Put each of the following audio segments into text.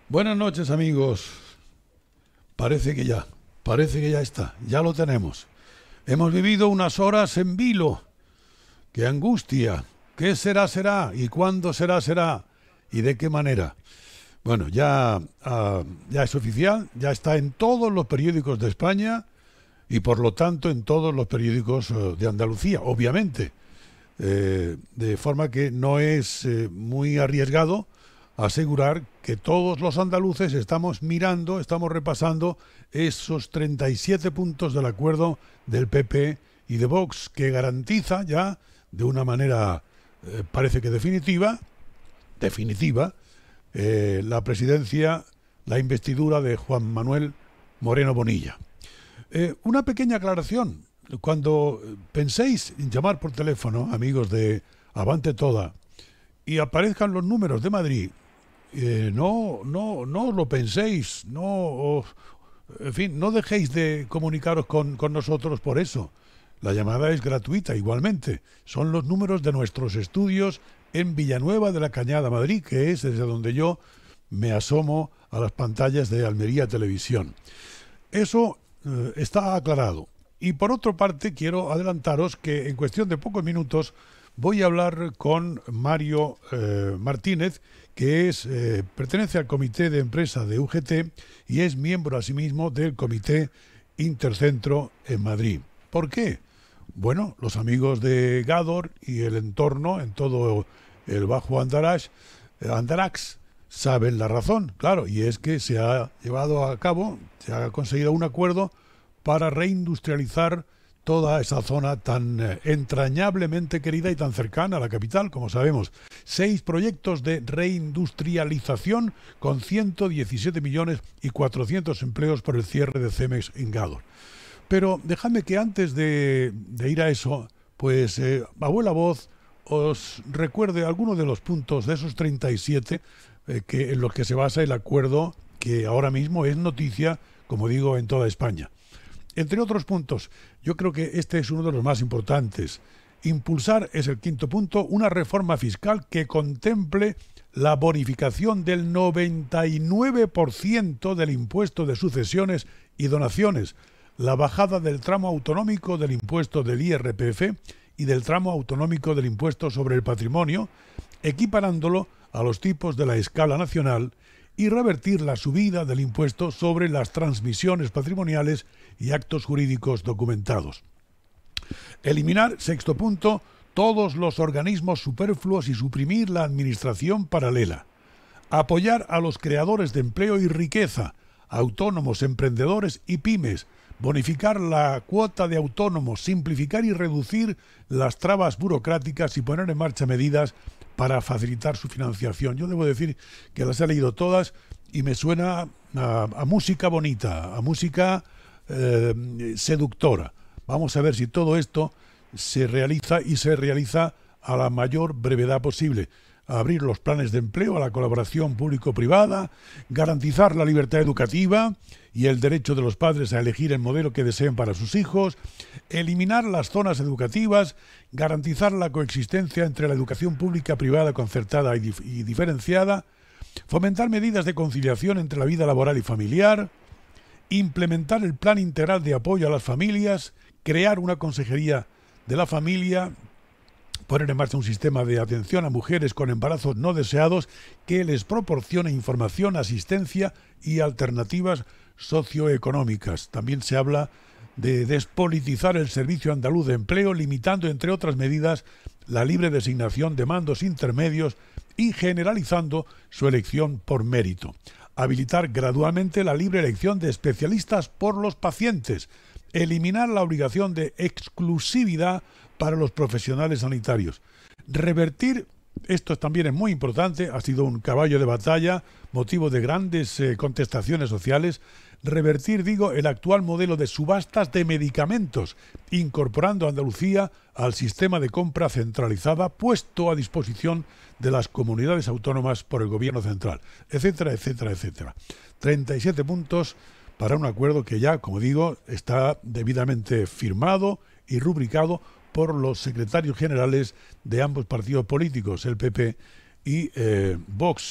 Buenas noches, amigos. Parece que ya está, ya lo tenemos. Hemos vivido unas horas en vilo. ¡Qué angustia! ¿Qué será, será? ¿Y cuándo será, será? ¿Y de qué manera? Bueno, ya es oficial, ya está en todos los periódicos de España y por lo tanto en todos los periódicos de Andalucía, obviamente. De forma que no es muy arriesgado asegurar que todos los andaluces estamos mirando, estamos repasando esos 37 puntos del acuerdo del PP y de Vox, que garantiza ya de una manera, parece que definitiva, la presidencia, la investidura de Juan Manuel Moreno Bonilla. Una pequeña aclaración. Cuando penséis en llamar por teléfono, amigos de Avante Toda, y aparezcan los números de Madrid, no os lo penséis, en fin, no dejéis de comunicaros con nosotros por eso. La llamada es gratuita igualmente. Son los números de nuestros estudios en Villanueva de la Cañada, Madrid, que es desde donde yo me asomo a las pantallas de Almería Televisión. Eso está aclarado. Y por otra parte, quiero adelantaros que en cuestión de pocos minutos voy a hablar con Mario Martínez, que pertenece al comité de empresa de UGT y es miembro asimismo del comité Intercentro en Madrid. ¿Por qué? Bueno, los amigos de Gádor y el entorno, en todo el Bajo Andarax, saben la razón, claro, y es que se ha llevado a cabo, se ha conseguido un acuerdo para reindustrializar toda esa zona tan entrañablemente querida y tan cercana a la capital, como sabemos. 6 proyectos de reindustrialización con 117 millones y 400 empleos por el cierre de Cemex en Gádor. Pero dejadme que antes de ir a eso, pues a buena voz os recuerde algunos de los puntos de esos 37 en los que se basa el acuerdo que ahora mismo es noticia, como digo, en toda España. Entre otros puntos, yo creo que este es uno de los más importantes. Impulsar, es el quinto punto, una reforma fiscal que contemple la bonificación del 99% del impuesto de sucesiones y donaciones, la bajada del tramo autonómico del impuesto del IRPF y del tramo autonómico del impuesto sobre el patrimonio, equiparándolo a los tipos de la escala nacional, y revertir la subida del impuesto sobre las transmisiones patrimoniales y actos jurídicos documentados. Eliminar, sexto punto, todos los organismos superfluos y suprimir la administración paralela. Apoyar a los creadores de empleo y riqueza, autónomos, emprendedores y pymes. Bonificar la cuota de autónomos, simplificar y reducir las trabas burocráticas y poner en marcha medidas para facilitar su financiación. Yo debo decir que las he leído todas y me suena a música bonita, a música seductora. Vamos a ver si todo esto se realiza a la mayor brevedad posible. Abrir los planes de empleo a la colaboración público-privada, garantizar la libertad educativa y el derecho de los padres a elegir el modelo que deseen para sus hijos, eliminar las zonas educativas, garantizar la coexistencia entre la educación pública, privada, concertada y diferenciada, fomentar medidas de conciliación entre la vida laboral y familiar, implementar el plan integral de apoyo a las familias, crear una consejería de la familia, poner en marcha un sistema de atención a mujeres con embarazos no deseados que les proporcione información, asistencia y alternativas socioeconómicas. También se habla de despolitizar el Servicio Andaluz de Empleo, limitando, entre otras medidas, la libre designación de mandos intermedios y generalizando su elección por mérito. Habilitar gradualmente la libre elección de especialistas por los pacientes. Eliminar la obligación de exclusividad para los profesionales sanitarios. Revertir, esto también es muy importante, ha sido un caballo de batalla, motivo de grandes contestaciones sociales, revertir, el actual modelo de subastas de medicamentos, incorporando a Andalucía al sistema de compra centralizada puesto a disposición de las comunidades autónomas por el Gobierno central, etcétera, etcétera, etcétera. 37 puntos para un acuerdo que ya, como digo, está debidamente firmado y rubricado por los secretarios generales de ambos partidos políticos, el PP y Vox,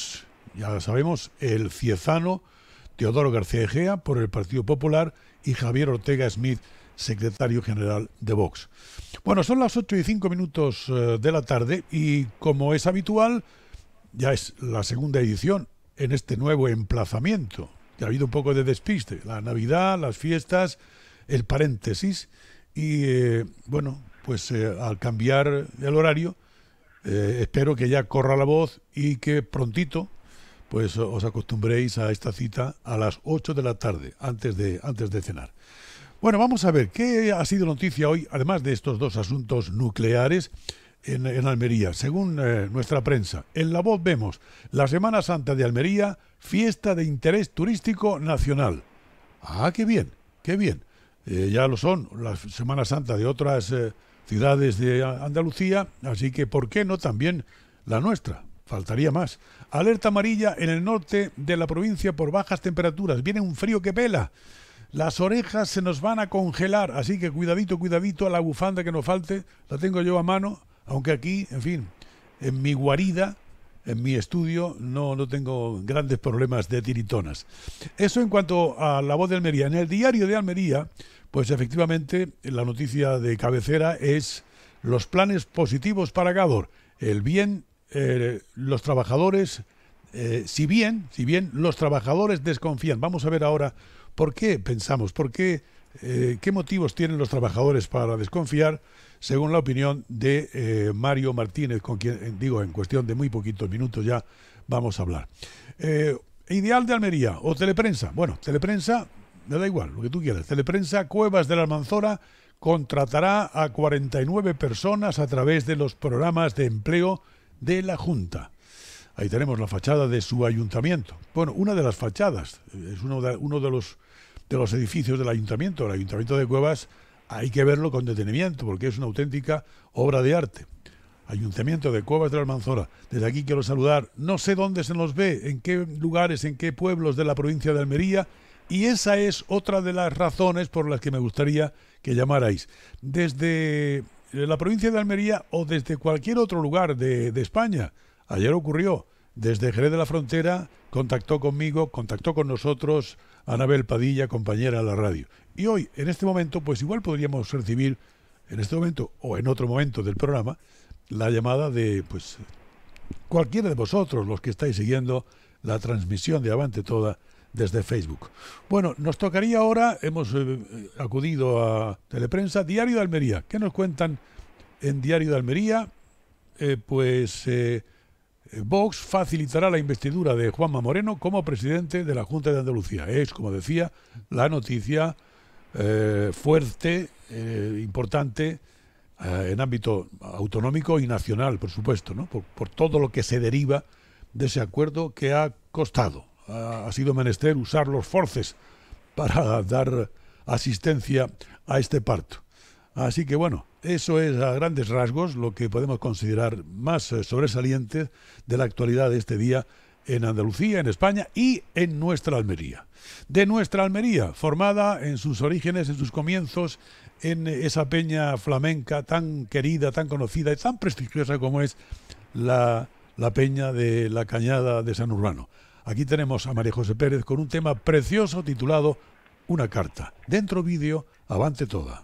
ya sabemos, el ciezano Teodoro García Egea por el Partido Popular y Javier Ortega Smith, secretario general de Vox. Bueno, son las 8:05 de la tarde y, como es habitual, ya es la segunda edición en este nuevo emplazamiento. Ya ha habido un poco de despiste, la Navidad, las fiestas, el paréntesis y, bueno, pues al cambiar el horario, espero que ya corra la voz y que prontito pues os acostumbréis a esta cita a las 8 de la tarde, antes de cenar. Bueno, vamos a ver qué ha sido noticia hoy, además de estos dos asuntos nucleares en Almería. Según nuestra prensa, en La Voz vemos la Semana Santa de Almería, fiesta de interés turístico nacional. Ah, qué bien, qué bien. Ya lo son la Semana Santa de otras ciudades de Andalucía, así que ¿por qué no también la nuestra? Faltaría más. Alerta amarilla en el norte de la provincia por bajas temperaturas. Viene un frío que pela. Las orejas se nos van a congelar, así que cuidadito, cuidadito, a la bufanda que nos falte. La tengo yo a mano, aunque aquí, en fin, en mi guarida, en mi estudio, no tengo grandes problemas de tiritonas. Eso en cuanto a La Voz de Almería. En el diario de Almería, pues efectivamente, la noticia de cabecera es los planes positivos para Gádor. El bien... los trabajadores, si bien los trabajadores desconfían, vamos a ver ahora por qué pensamos, qué motivos tienen los trabajadores para desconfiar, según la opinión de Mario Martínez, con quien digo en cuestión de muy poquitos minutos ya vamos a hablar. Ideal de Almería o Teleprensa. Bueno, Teleprensa, me da igual, lo que tú quieras. Teleprensa, Cuevas de la Almanzora contratará a 49 personas a través de los programas de empleo de la Junta. Ahí tenemos la fachada de su ayuntamiento. Bueno, una de las fachadas, es uno de los edificios del ayuntamiento. El ayuntamiento de Cuevas hay que verlo con detenimiento porque es una auténtica obra de arte. Ayuntamiento de Cuevas de la Almanzora. Desde aquí quiero saludar, no sé dónde se nos ve, en qué lugares, en qué pueblos de la provincia de Almería, y esa es otra de las razones por las que me gustaría que llamarais. Desde la provincia de Almería o desde cualquier otro lugar de España. Ayer ocurrió, desde Jerez de la Frontera contactó conmigo, contactó con nosotros Anabel Padilla, compañera de la radio. Y hoy, en este momento, pues igual podríamos recibir, en este momento o en otro momento del programa, la llamada de pues cualquiera de vosotros, los que estáis siguiendo la transmisión de Avante Toda desde Facebook. Bueno, nos tocaría ahora, hemos acudido a Teleprensa, Diario de Almería. ¿Qué nos cuentan en Diario de Almería? Vox facilitará la investidura de Juanma Moreno como presidente de la Junta de Andalucía. Es, como decía, la noticia fuerte, importante, en ámbito autonómico y nacional, por supuesto, ¿no? Por todo lo que se deriva de ese acuerdo que ha costado. Ha sido menester usar los forces para dar asistencia a este parto. Así que bueno, eso es a grandes rasgos lo que podemos considerar más sobresaliente de la actualidad de este día en Andalucía, en España y en nuestra Almería. De nuestra Almería, formada en sus orígenes, en sus comienzos, en esa peña flamenca tan querida, tan conocida y tan prestigiosa como es la peña de la Cañada de San Urbano. Aquí tenemos a María José Pérez con un tema precioso titulado Una carta. Dentro vídeo, Avante Toda.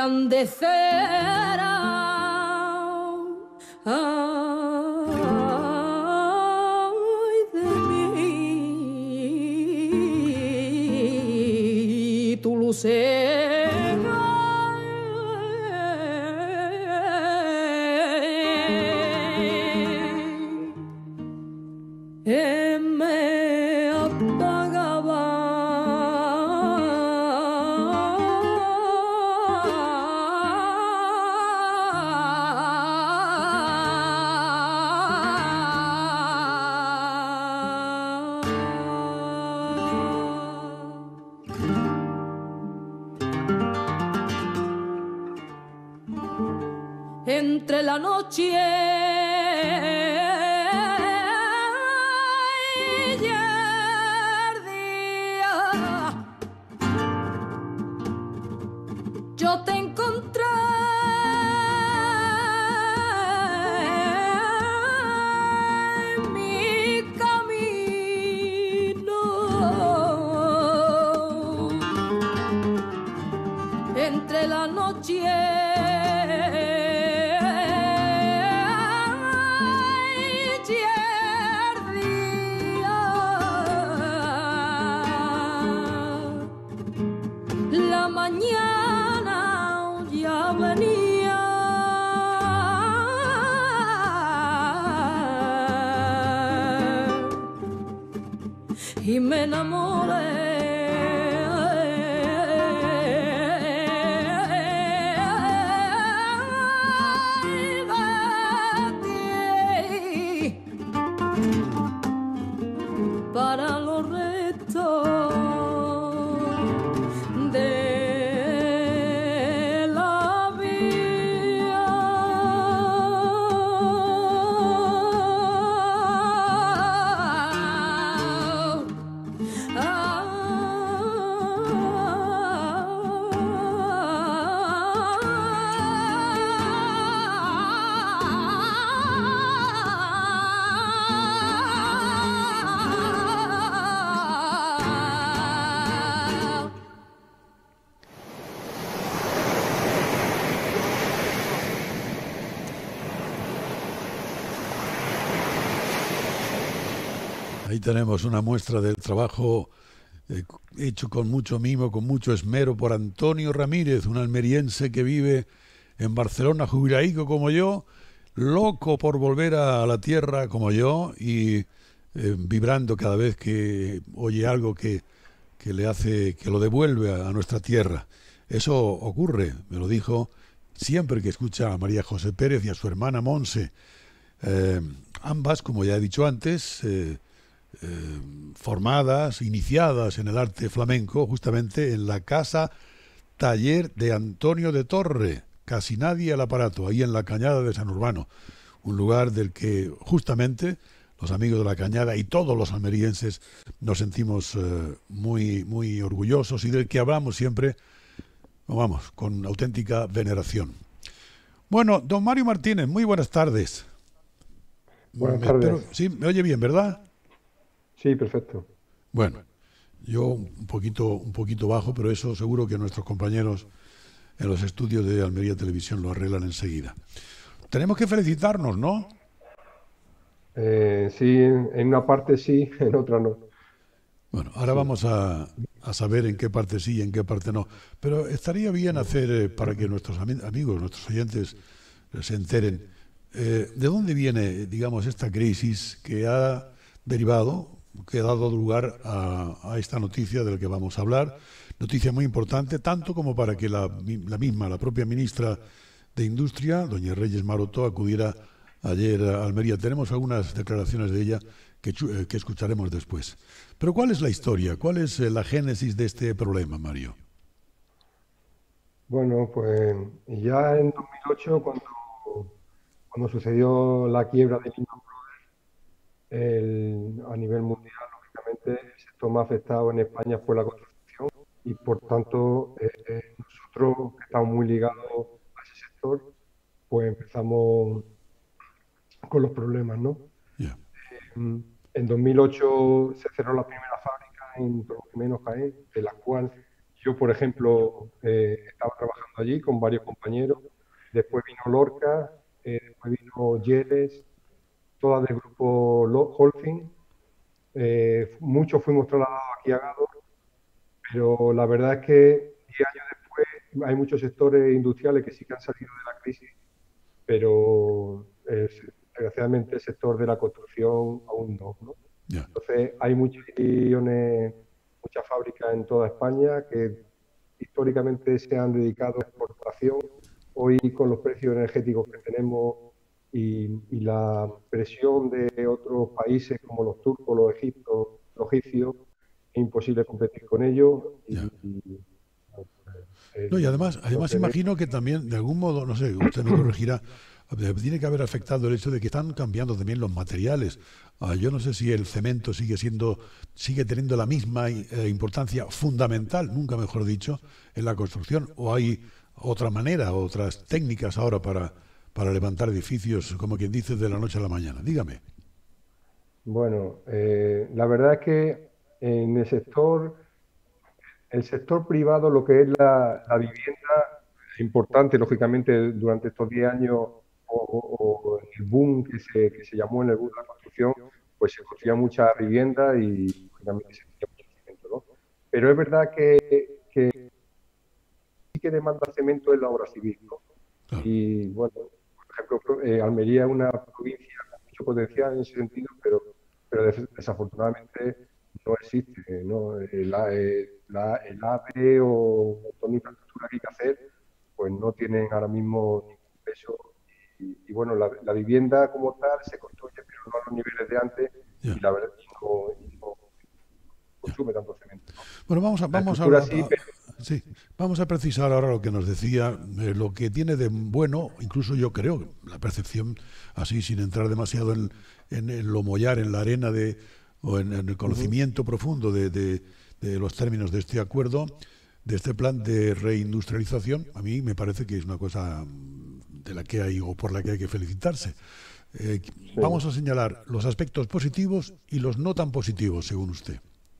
reblandecerá. Ay de mí, tu lucero. Me apagaba. Entre la noche y el día, yo te encontré en mi camino. Entre la noche la mañana ya venía y me enamoré de ti para los restos de la vida. Ahí tenemos una muestra del trabajo hecho con mucho mimo, con mucho esmero por Antonio Ramírez, un almeriense que vive en Barcelona, jubilaico como yo, loco por volver a la tierra como yo y vibrando cada vez que oye algo que le hace, que lo devuelve a nuestra tierra. Eso ocurre, me lo dijo siempre que escucha a María José Pérez y a su hermana Monse. Ambas, como ya he dicho antes, formadas, iniciadas en el arte flamenco, justamente en la casa taller de Antonio de Torre, casi nadie al aparato, ahí en la Cañada de San Urbano, un lugar del que justamente los amigos de la Cañada y todos los almerienses nos sentimos muy, muy orgullosos y del que hablamos siempre, vamos, con auténtica veneración. Bueno, don Mario Martínez, muy buenas tardes. Buenas tardes. Sí, me oye bien, ¿verdad? Sí, perfecto. Bueno, yo un poquito bajo, pero eso seguro que nuestros compañeros en los estudios de Almería Televisión lo arreglan enseguida. Tenemos que felicitarnos, ¿no? Sí, en una parte sí, en otra no. Bueno, ahora Sí. vamos a saber en qué parte sí y en qué parte no. Pero estaría bien hacer, para que nuestros amigos, nuestros oyentes se enteren, ¿de dónde viene, digamos, esta crisis que ha derivado, que ha dado lugar a esta noticia de la que vamos a hablar? Noticia muy importante, tanto como para que la propia ministra de Industria, doña Reyes Maroto, acudiera ayer a Almería. Tenemos algunas declaraciones de ella que escucharemos después. Pero ¿cuál es la historia? ¿Cuál es la génesis de este problema, Mario? Bueno, pues ya en 2008, cuando sucedió la quiebra de Lehman Brothers, a nivel mundial, lógicamente, el sector más afectado en España fue la construcción y, por tanto, nosotros, que estamos muy ligados a ese sector, pues empezamos con los problemas, ¿no? Yeah. En 2008 se cerró la primera fábrica en Torremolinos, Jaén, de la cual Yo, por ejemplo, estaba trabajando allí con varios compañeros. Después vino Lorca, después vino Yeles, todas del grupo Holcim. Muchos fuimos trasladados aquí a Gado, pero la verdad es que 10 años después hay muchos sectores industriales que sí que han salido de la crisis, pero desgraciadamente el sector de la construcción aún no, ¿no? Ya. Entonces hay muchas fábricas en toda España que históricamente se han dedicado a exportación. Hoy con los precios energéticos que tenemos y la presión de otros países como los turcos, los egipcios, es imposible competir con ellos. Ya. El- No, y además los imagino que también, de algún modo, no sé, usted me corregirá, tiene que haber afectado el hecho de que están cambiando también los materiales. Yo no sé si el cemento sigue teniendo la misma importancia fundamental, nunca mejor dicho, en la construcción, o hay otra manera, otras técnicas ahora para levantar edificios, como quien dice, de la noche a la mañana. Dígame. Bueno, la verdad es que en el sector privado, lo que es la vivienda, es importante, lógicamente, durante estos 10 años, o el boom que se llamó en el boom de la construcción, pues se construía mucha vivienda y lógicamente se hacía mucho cemento, ¿no? Pero es verdad que sí que demanda cemento en la obra civil, ¿no? Claro. Y bueno, por ejemplo, Almería es una provincia con mucho potencial en ese sentido, pero desafortunadamente no existe, ¿no? El AVE o un montón de infraestructura que hay que hacer, pues no tienen ahora mismo ningún peso. Y bueno, la vivienda como tal se construye, pero no a los niveles de antes, Ya. y la verdad no consume tanto cemento, ¿no? Bueno, La vamos a estructura sí, pero sí, vamos a precisar ahora lo que nos decía, lo que tiene de bueno, incluso yo creo, la percepción, así sin entrar demasiado en lo mollar, en la arena o en el conocimiento profundo de los términos de este acuerdo, de este plan de reindustrialización. A mí me parece que es una cosa de la que hay o por la que hay que felicitarse. Vamos a señalar los aspectos positivos y los no tan positivos, según usted.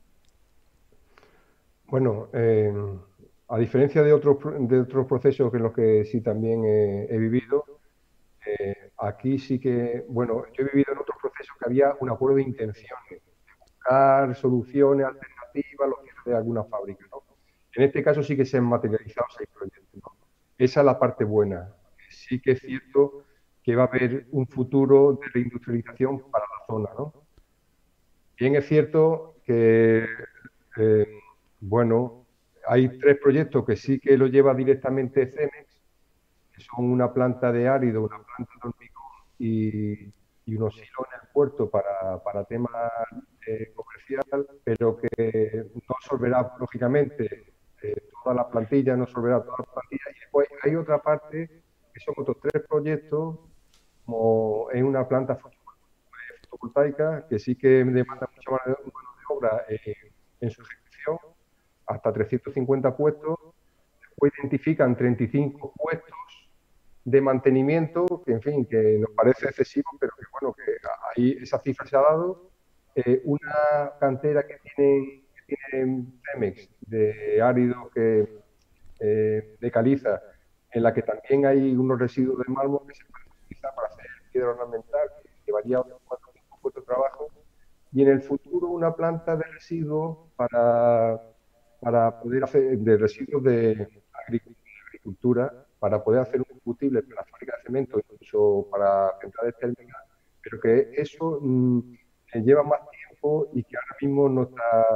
bueno, a diferencia de otros procesos en los que sí también he vivido, aquí sí que, bueno, yo he vivido en otros procesos que había un acuerdo de intenciones, de buscar soluciones alternativas, los cierres de alguna fábrica, ¿no? En este caso sí que se han materializado 6 proyectos, ¿no? Esa es la parte buena. Sí que es cierto que va a haber un futuro de reindustrialización para la zona, ¿no? Bien es cierto que, eh, bueno, hay 3 proyectos que sí que lo lleva directamente Cemex, que son una planta de árido, una planta de hormigón y unos silos en el puerto para temas comercial, pero que no absorberá, lógicamente, toda la plantilla, no absorberá toda la plantilla. Y después hay otra parte, que son otros 3 proyectos, como es una planta fotovoltaica, que sí que demanda mucha mano de obra en su ejecución, hasta 350 puestos. Después identifican 35 puestos de mantenimiento, que en fin, que nos parece excesivo, pero que bueno, que ahí esa cifra se ha dado. Una cantera que tiene Cemex de árido de caliza, en la que también hay unos residuos de mármol que se pueden utilizar para hacer piedra ornamental, que llevaría otros 4 o 5 puestos de trabajo. Y en el futuro una planta de residuos para poder hacer de residuos de agricultura, para poder hacer un combustible para la fábrica de cemento, incluso para centrales térmicas, pero que eso lleva más tiempo y que ahora mismo no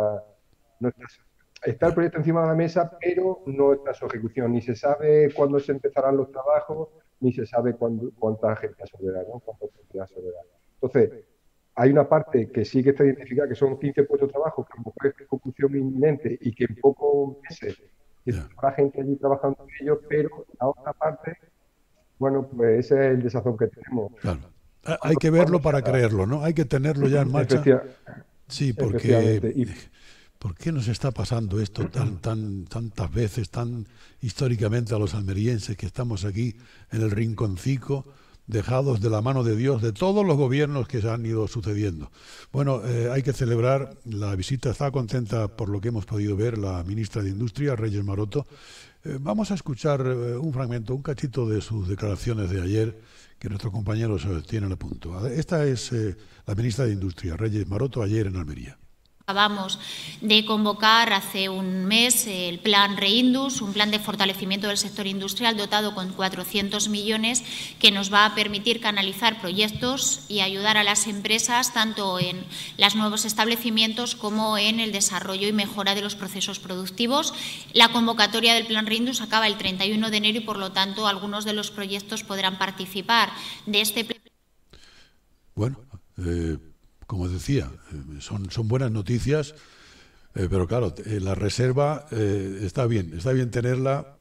está el proyecto encima de la mesa, pero no está su ejecución. Ni se sabe cuándo se empezarán los trabajos, ni se sabe cuánta gente absorberá, ¿no? Entonces, hay una parte que sí que está identificada, que son 15 puestos de trabajo, que a lo mejor es ejecución inminente y que en pocos meses habrá gente allí trabajando en ello, pero la otra parte, bueno, pues ese es el desazón que tenemos. Claro. Hay que verlo para creerlo, ¿no? Hay que tenerlo ya en marcha. Sí, porque ¿por qué nos está pasando esto tantas veces, tan históricamente a los almerienses que estamos aquí en el rinconcico dejados de la mano de Dios de todos los gobiernos que se han ido sucediendo. Bueno, hay que celebrar la visita. Está contenta por lo que hemos podido ver la ministra de Industria, Reyes Maroto. Vamos a escuchar un fragmento, un cachito de sus declaraciones de ayer, que nuestros compañeros tienen a punto. Esta es la ministra de Industria, Reyes Maroto, ayer en Almería. Acabamos de convocar hace un mes el Plan Reindus, un plan de fortalecimiento del sector industrial dotado con 400 millones que nos va a permitir canalizar proyectos y ayudar a las empresas tanto en los nuevos establecimientos como en el desarrollo y mejora de los procesos productivos. La convocatoria del Plan Reindus acaba el 31 de enero y, por lo tanto, algunos de los proyectos podrán participar de este plan. Bueno, como decía, son buenas noticias, pero claro, la reserva está bien tenerla,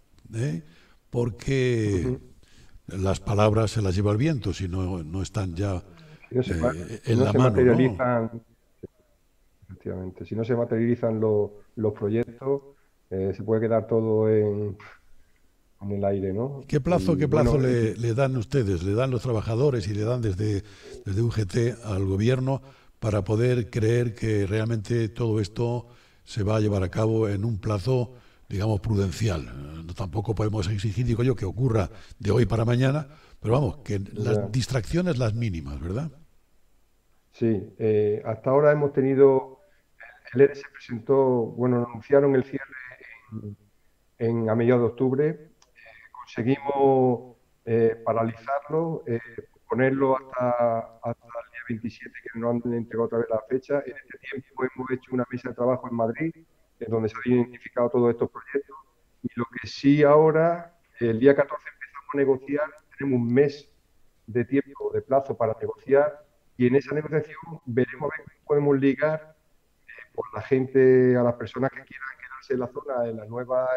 porque las palabras se las lleva el viento, si no están ya en la mano, ¿no? Efectivamente, si no se materializan los proyectos, se puede quedar todo en el aire, ¿no? ¿Qué plazo le dan ustedes, le dan los trabajadores y le dan desde UGT al gobierno para poder creer que realmente todo esto se va a llevar a cabo en un plazo, digamos, prudencial? Tampoco podemos exigir, digo yo, que ocurra de hoy para mañana, pero vamos, que las distracciones las mínimas, ¿verdad? Sí, hasta ahora hemos tenido, el ERE se presentó, bueno, anunciaron el cierre a mediados de octubre, conseguimos paralizarlo, ponerlo hasta el día 27, que no han entregado otra vez la fecha. En este tiempo hemos hecho una mesa de trabajo en Madrid, en donde se han identificado todos estos proyectos. Y lo que sí ahora, el día 14 empezamos a negociar, tenemos un mes de tiempo, de plazo para negociar, y en esa negociación veremos a ver cómo podemos ligar por la gente, a las personas que quieran quedarse en la zona, en las nuevas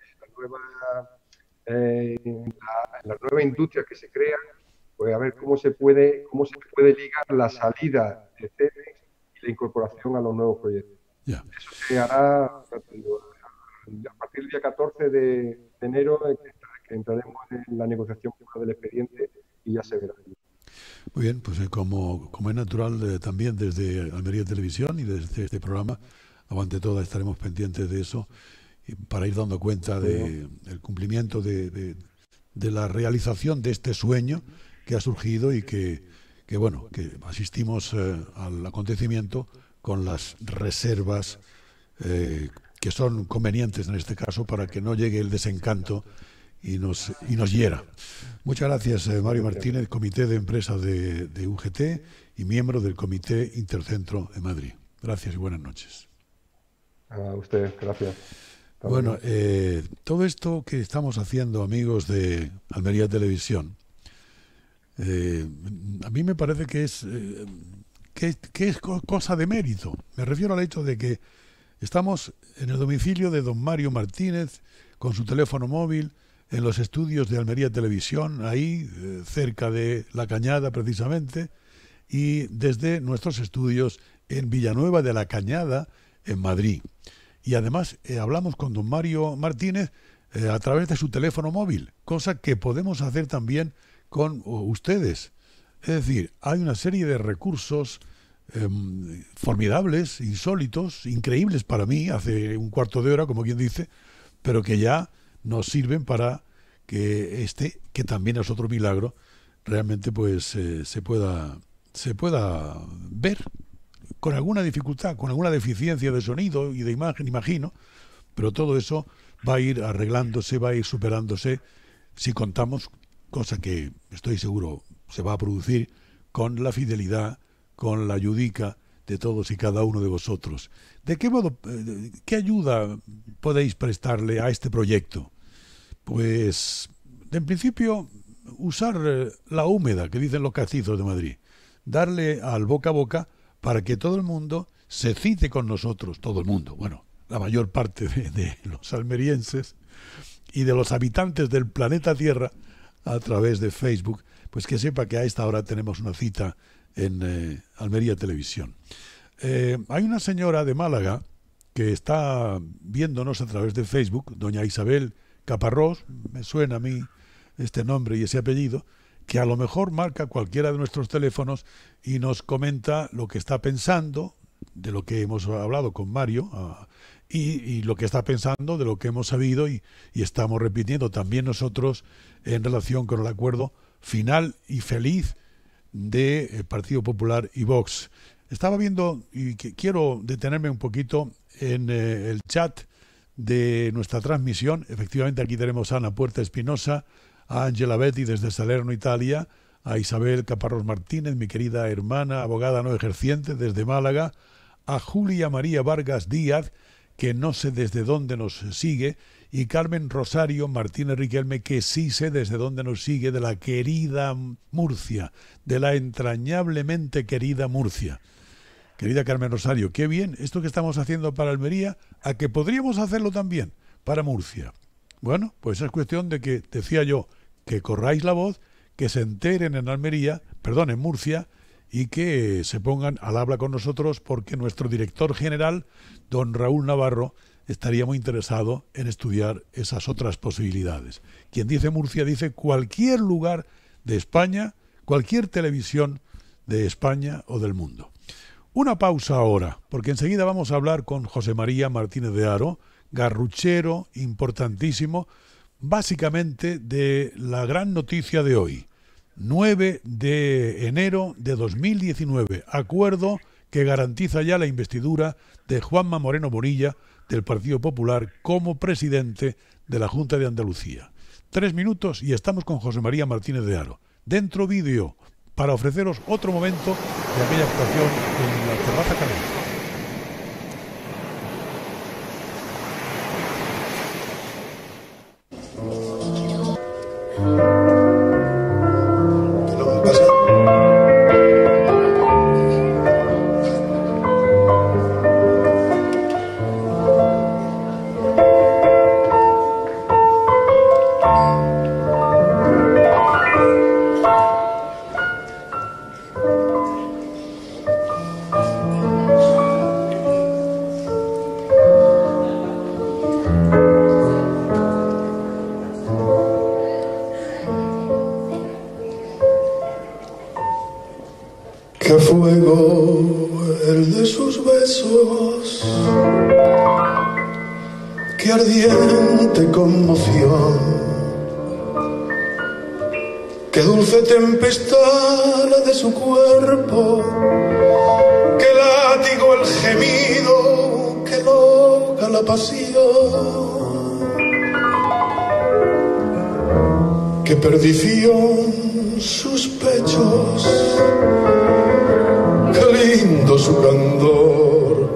industrias que se crean, pues a ver cómo se puede ligar la salida de CEMEX y la incorporación a los nuevos proyectos. Yeah. Eso se hará a partir del día 14 de enero, que entraremos en la negociación del expediente y ya se verá. Muy bien, pues como es natural, también desde Almería Televisión y desde este programa, Avante Toda, estaremos pendientes de eso para ir dando cuenta del cumplimiento de la realización de este sueño que ha surgido y que asistimos al acontecimiento con las reservas que son convenientes en este caso para que no llegue el desencanto y nos hiera. Muchas gracias, Mario Martínez, Comité de Empresa de UGT y miembro del Comité Intercentro en Madrid. Gracias y buenas noches. A usted, gracias. Bueno, todo esto que estamos haciendo, amigos de Almería Televisión, a mí me parece que es cosa de mérito. Me refiero al hecho de que estamos en el domicilio de don Mario Martínez con su teléfono móvil en los estudios de Almería Televisión, ahí cerca de La Cañada precisamente, y desde nuestros estudios en Villanueva de la Cañada, en Madrid. Y además hablamos con don Mario Martínez a través de su teléfono móvil, cosa que podemos hacer también con ustedes. Es decir, hay una serie de recursos formidables, insólitos, increíbles para mí, hace un cuarto de hora, como quien dice, pero que ya nos sirven para que que también es otro milagro, realmente pues se pueda ver con alguna dificultad, con alguna deficiencia de sonido y de imagen, imagino, pero todo eso va a ir arreglándose, va a ir superándose si contamos, cosa que estoy seguro se va a producir, con la fidelidad, con la ayudica de todos y cada uno de vosotros. ¿De qué modo, qué ayuda podéis prestarle a este proyecto? Pues, en principio, usar la húmeda, que dicen los castizos de Madrid, darle al boca a boca para que todo el mundo se cite con nosotros, todo el mundo, bueno, la mayor parte de los almerienses y de los habitantes del planeta Tierra a través de Facebook, pues que sepa que a esta hora tenemos una cita en Almería Televisión. Hay una señora de Málaga que está viéndonos a través de Facebook, doña Isabel Caparrós, me suena a mí este nombre y ese apellido, que a lo mejor marca cualquiera de nuestros teléfonos y nos comenta lo que está pensando, de lo que hemos hablado con Mario, y lo que está pensando de lo que hemos sabido y estamos repitiendo también nosotros en relación con el acuerdo final y feliz de Partido Popular y Vox. Estaba viendo y quiero detenerme un poquito en el chat de nuestra transmisión. Efectivamente, aquí tenemos a Ana Puerta Espinosa, a Angela Betty desde Salerno, Italia, a Isabel Caparrós Martínez, mi querida hermana, abogada no ejerciente desde Málaga, a Julia María Vargas Díaz, que no sé desde dónde nos sigue, y Carmen Rosario Martínez Riquelme, que sí sé desde dónde nos sigue, de la querida Murcia, de la entrañablemente querida Murcia. Querida Carmen Rosario, qué bien esto que estamos haciendo para Almería, a que podríamos hacerlo también para Murcia. Bueno, pues es cuestión de que, decía yo, que corráis la voz, que se enteren en Almería, perdón, en Murcia, y que se pongan al habla con nosotros, porque nuestro director general, don Raúl Navarro, estaría muy interesado en estudiar esas otras posibilidades. Quien dice Murcia dice cualquier lugar de España, cualquier televisión de España o del mundo. Una pausa ahora, porque enseguida vamos a hablar con José María Martínez de Haro, garruchero importantísimo, básicamente de la gran noticia de hoy. 9 de enero de 2019, acuerdo que garantiza ya la investidura de Juanma Moreno Bonilla del Partido Popular como presidente de la Junta de Andalucía. 3 minutos y estamos con José María Martínez de Haro. Dentro vídeo, para ofreceros otro momento de aquella actuación en la Terraza Canela. Qué fuego el de sus besos, qué ardiente conmoción, qué dulce tempestad la de su cuerpo, qué látigo el gemido, qué loca la pasión, qué perdición sus pechos, qué lindo su candor,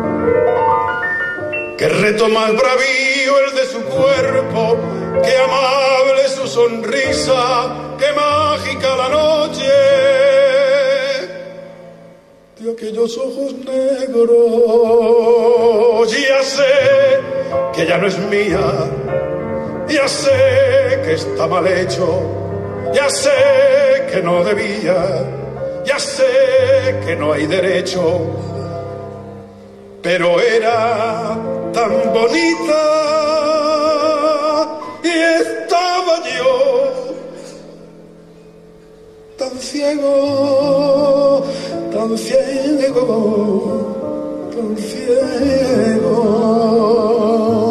qué reto más bravío el de su cuerpo, qué amable su sonrisa, qué mágica la noche de aquellos ojos negros. Ya sé que ya no es mía, ya sé que está mal hecho, ya sé que no debía, ya sé que no hay derecho, pero era tan bonita y estaba yo tan ciego, tan ciego, tan ciego.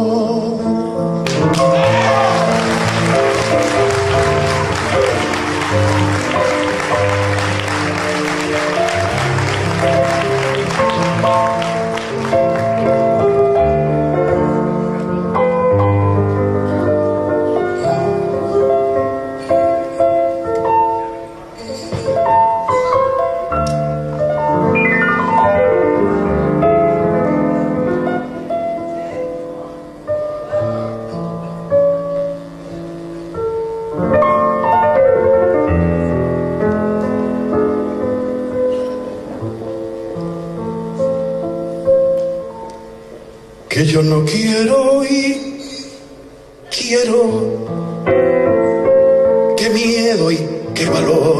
Que yo no quiero y quiero, qué miedo y qué valor,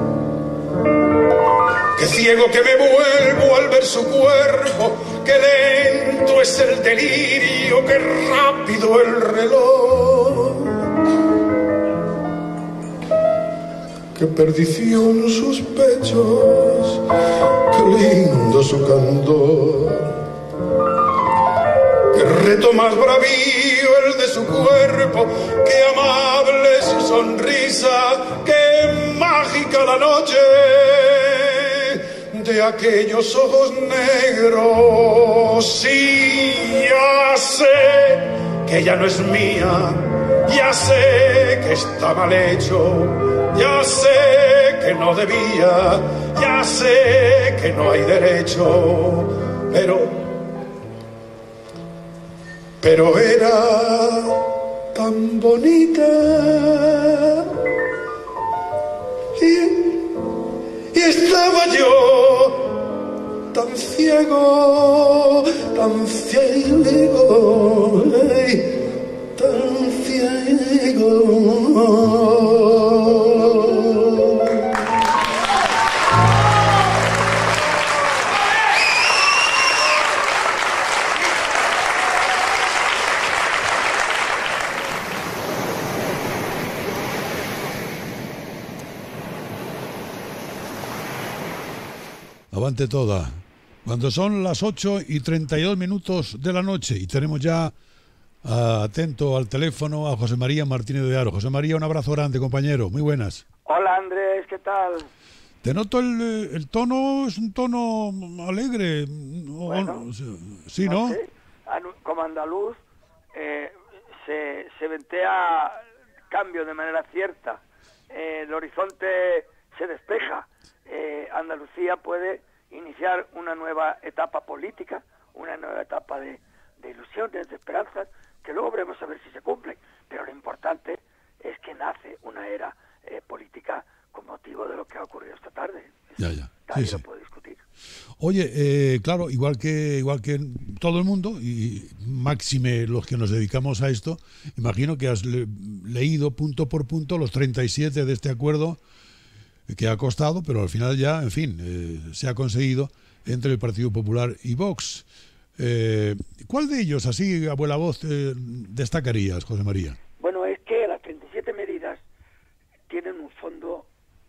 qué ciego que me vuelvo al ver su cuerpo, qué lento es el delirio, qué rápido el reloj, qué perdición sus pechos, qué lindo su candor. Qué reto más bravío el de su cuerpo, qué amable su sonrisa, qué mágica la noche de aquellos ojos negros. Sí, ya sé que ella no es mía, ya sé que está mal hecho, ya sé que no debía, ya sé que no hay derecho, pero era tan bonita y estaba yo tan ciego, tan ciego, tan ciego. Avante toda. Cuando son las 8:32 de la noche y tenemos ya atento al teléfono a José María Martínez de Haro. José María, un abrazo grande, compañero. Muy buenas. Hola, Andrés, ¿qué tal? Te noto el tono, es un tono alegre. Bueno, sí, ¿no? sé, como andaluz, se ventea cambio de manera cierta. El horizonte se despeja. Andalucía puede iniciar una nueva etapa política, una nueva etapa de ilusiones, de esperanzas, que luego veremos a ver si se cumplen. Pero lo importante es que nace una era política con motivo de lo que ha ocurrido esta tarde. Ya. Nadie Sí. lo puede discutir. Oye, claro, igual que todo el mundo, y máxime los que nos dedicamos a esto, imagino que has leído punto por punto los 37 de este acuerdo que ha costado, pero al final ya, en fin, se ha conseguido entre el Partido Popular y Vox. ¿Cuál de ellos, así a buena voz, destacarías, José María? Bueno, es que las 37 medidas tienen un fondo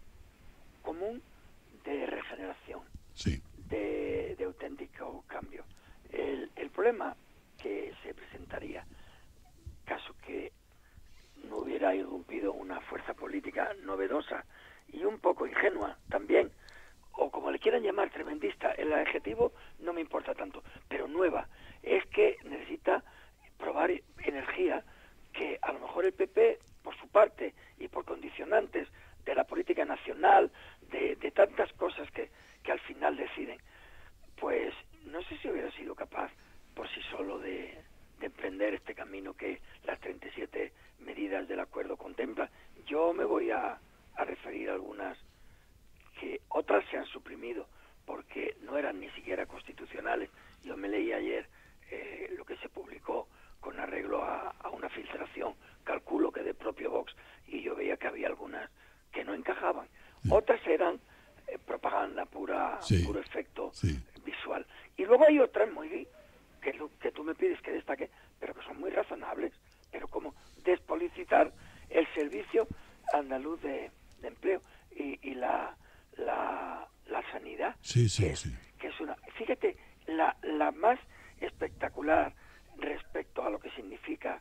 común de regeneración, Sí. de auténtico cambio. El problema que se presentaría, caso que no hubiera irrumpido una fuerza política novedosa y un poco ingenua también, o como le quieran llamar, tremendista, el adjetivo no me importa tanto, pero nueva, es que necesita probar energía que a lo mejor el PP, por su parte, y por condicionantes de la política nacional, de tantas cosas que al final deciden, pues no sé si hubiera sido capaz por sí solo de emprender este camino que las 37 medidas del acuerdo contemplan. Yo me voy a referir a algunas que otras se han suprimido porque no eran ni siquiera constitucionales. Yo me leí ayer lo que se publicó con arreglo a una filtración, calculo que del propio Vox, y yo veía que había algunas que no encajaban. Otras eran propaganda pura, puro efecto visual. Y luego hay otras que tú me pides que destaque, pero que son muy razonables, pero como despolitizar el servicio andaluz de empleo y la sanidad, que es una, fíjate, la más espectacular respecto a lo que significa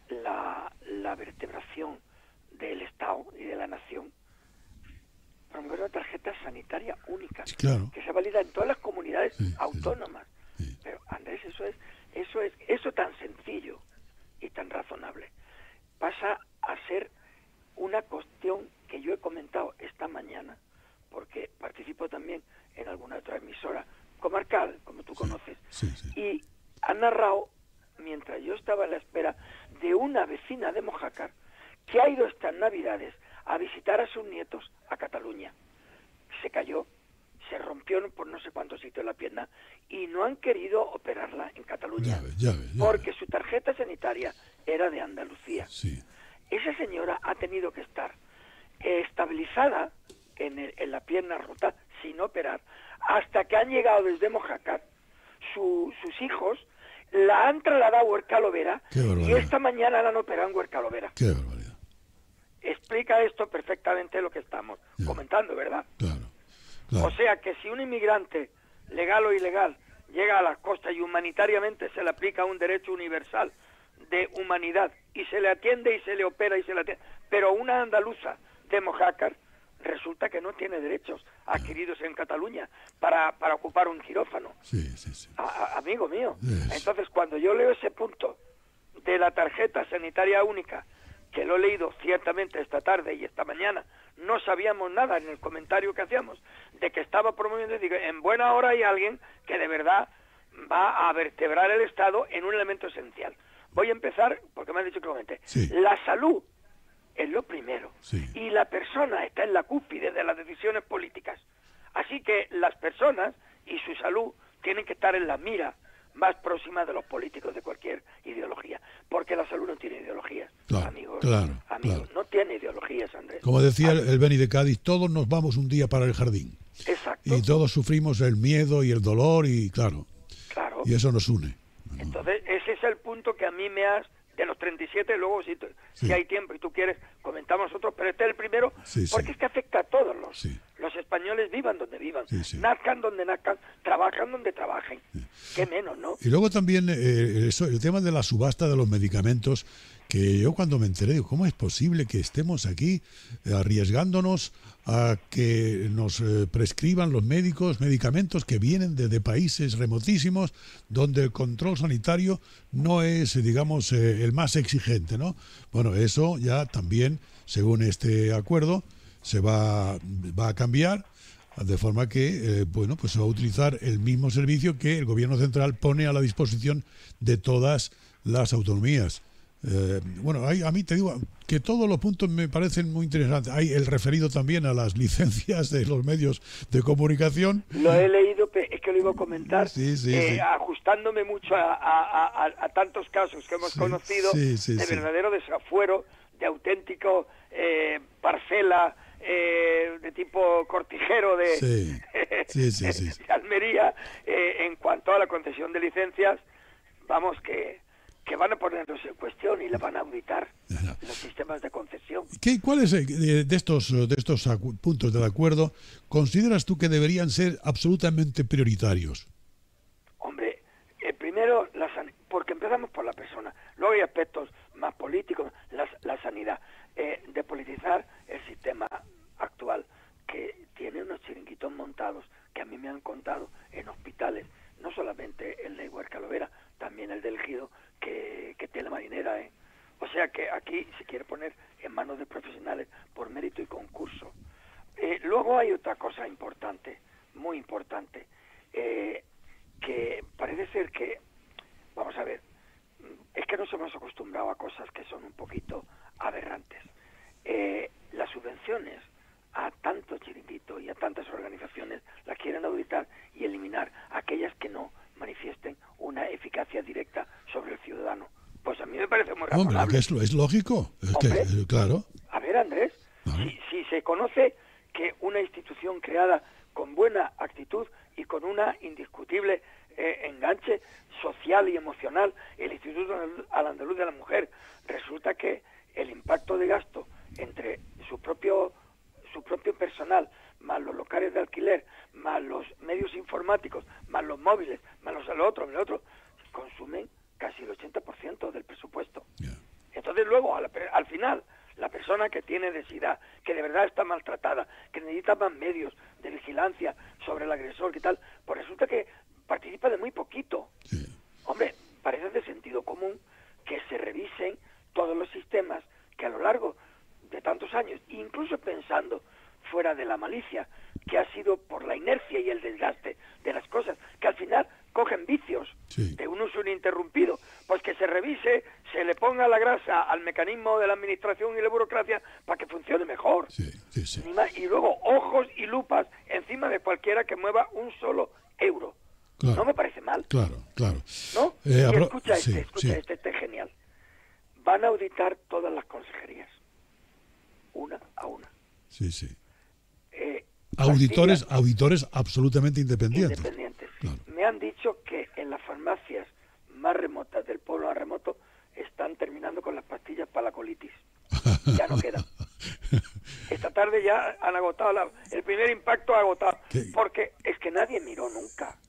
la vertebración del Estado y de la nación, promover una tarjeta sanitaria única, que se valida en todas las comunidades autónomas. Pero Andrés, eso tan sencillo y tan razonable pasa a ser una cuestión que yo he comentado esta mañana, porque participo también en alguna otra emisora comarcal, como tú conoces, y han narrado, mientras yo estaba a la espera de una vecina de Mojácar, que ha ido estas Navidades a visitar a sus nietos a Cataluña. Se cayó, se rompió por no sé cuántos sitios la pierna y no han querido operarla en Cataluña, porque su tarjeta sanitaria era de Andalucía. Esa señora ha tenido que estar estabilizada en la pierna rota, sin operar, hasta que han llegado desde Mojácar sus hijos, la han trasladado a Huerca Lovera y esta mañana la han operado en Huerca Lovera. ¡Qué barbaridad! explica esto perfectamente lo que estamos comentando, ¿verdad? Claro, claro. O sea que si un inmigrante, legal o ilegal, llega a las costas y humanitariamente se le aplica un derecho universal de humanidad y se le atiende y se le opera y se le atiende, pero una andaluza de Mojácar resulta que no tiene derechos adquiridos en Cataluña para ocupar un quirófano. Sí, sí, sí. Amigo mío. Yes. Entonces, cuando yo leo ese punto de la tarjeta sanitaria única, que lo he leído ciertamente esta tarde y esta mañana, no sabíamos nada en el comentario que hacíamos de que estaba promoviendo, digo, en buena hora hay alguien que de verdad va a vertebrar el Estado en un elemento esencial. Voy a empezar, porque me han dicho que comente. Sí. La salud es lo primero. Sí. Y la persona está en la cúspide de las decisiones políticas. Así que las personas y su salud tienen que estar en la mira más próxima de los políticos de cualquier ideología. Porque la salud no tiene ideologías, Claro, amigos. claro, amigos, claro. no tiene ideologías, Andrés. Como decía el Beni de Cádiz, todos nos vamos un día para el jardín. Exacto. Y todos sufrimos el miedo y el dolor y claro, Claro. y eso nos une. Entonces, ese es el punto que a mí me has... De los 37, luego, si hay tiempo y tú quieres, comentamos otros, pero este es el primero, Sí, porque sí. es que afecta a todos Sí. los españoles, vivan donde vivan, Sí, sí. nazcan donde nazcan, trabajan donde trabajen. Qué menos, ¿no? Y luego también el tema de la subasta de los medicamentos, que yo cuando me enteré, digo, ¿cómo es posible que estemos aquí arriesgándonos a que nos prescriban los médicos medicamentos que vienen de países remotísimos donde el control sanitario no es, digamos, el más exigente, ¿no? Bueno, eso ya también, según este acuerdo, se va a cambiar, de forma que bueno, pues se va a utilizar el mismo servicio que el gobierno central pone a la disposición de todas las autonomías. Bueno, a mí te digo que todos los puntos me parecen muy interesantes. Hay el referido también a las licencias de los medios de comunicación. Lo he leído, es que lo iba a comentar, Sí, sí, sí. ajustándome mucho a tantos casos que hemos Sí, conocido sí, sí, de sí. verdadero desafuero, de auténtico parcela de tipo cortijero de, Sí, sí, sí. de Almería, en cuanto a la concesión de licencias, vamos que van a ponerlos en cuestión y le van a auditar los sistemas de concesión. ¿Cuáles de estos puntos del acuerdo consideras tú que deberían ser absolutamente prioritarios? Hombre, primero, porque empezamos por la persona. Luego hay aspectos más políticos, la sanidad. Depolitizar el sistema actual, que tiene unos chiringuitos montados, que a mí me han contado en hospitales, no solamente el de Huercalovera, también el del Gido, que tiene la marinera, ¿eh? O sea que aquí se quiere poner en manos de profesionales por mérito y concurso. Luego hay otra cosa importante, muy importante, que parece ser que, vamos a ver, es que nos hemos acostumbrado a cosas que son un poquito aberrantes. Las subvenciones a tantos chiringuitos y a tantas organizaciones las quieren auditar y eliminar aquellas que no manifiesten una eficacia directa sobre el ciudadano. Pues a mí me parece muy razonable. Hombre, que es lógico. Claro. A ver, Andrés, si se conoce que una institución creada con buena actitud y con una indiscutible enganche social y emocional, el Instituto al Andaluz de la Mujer, resulta que el impacto de gasto entre su propio personal, más los locales de alquiler, más los medios informáticos, más los móviles, más el otro, consumen casi el 80% del presupuesto. Yeah. Entonces luego, al final, la persona que tiene necesidad, que de verdad está maltratada, que necesita más medios de vigilancia sobre el agresor y tal, pues resulta que participa de muy poquito. Sí. Hombre, parece de sentido común que se revisen todos los sistemas que a lo largo de tantos años, incluso pensando fuera de la malicia, que ha sido por la inercia y el desgaste de las cosas, que al final cogen vicios de un uso ininterrumpido, pues que se revise, se le ponga la grasa al mecanismo de la administración y la burocracia para que funcione mejor. Sí. Y luego ojos y lupas encima de cualquiera que mueva un solo euro. Claro. No me parece mal. Claro. ¿No? Y escucha este es genial. Van a auditar todas las consejerías, una a una. Sí. Auditores Castilla, absolutamente independientes. Claro. Me han dicho que en las farmacias más remotas del pueblo más remoto están terminando con las pastillas para la colitis. Ya no quedan. Esta tarde ya han agotado el primer impacto agotado, ¿Qué? porque es que nadie miró nunca